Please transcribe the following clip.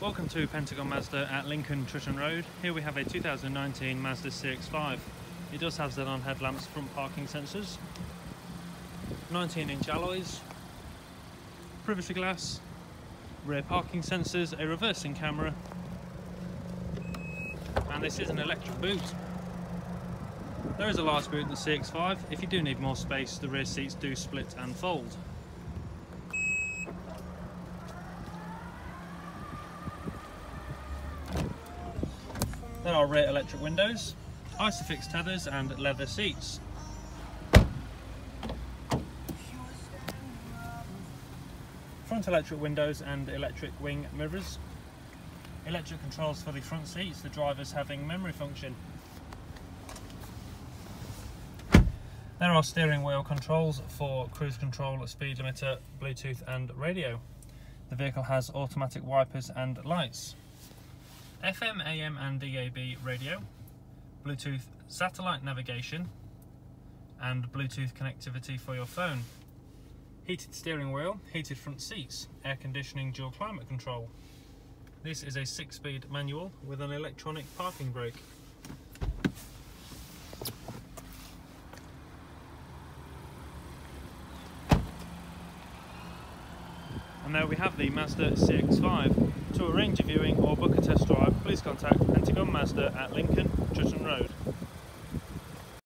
Welcome to Pentagon Mazda at Lincoln Tritton Road. Here we have a 2019 Mazda CX-5. It does have xenon headlamps, front parking sensors, 19-inch alloys, privacy glass, rear parking sensors, a reversing camera, and this is an electric boot. There is a large boot in the CX-5. If you do need more space, the rear seats do split and fold. There are rear electric windows, isofix tethers and leather seats. Front electric windows and electric wing mirrors. Electric controls for the front seats, the drivers having memory function. There are steering wheel controls for cruise control, speed limiter, Bluetooth and radio. The vehicle has automatic wipers and lights. FM, AM and DAB radio, Bluetooth satellite navigation and Bluetooth connectivity for your phone. Heated steering wheel, heated front seats, air conditioning, dual climate control. This is a 6-speed manual with an electronic parking brake. And there we have the Mazda CX-5. To arrange a viewing or book a test drive, please contact Pentagon Mazda at Lincoln Tritton Road.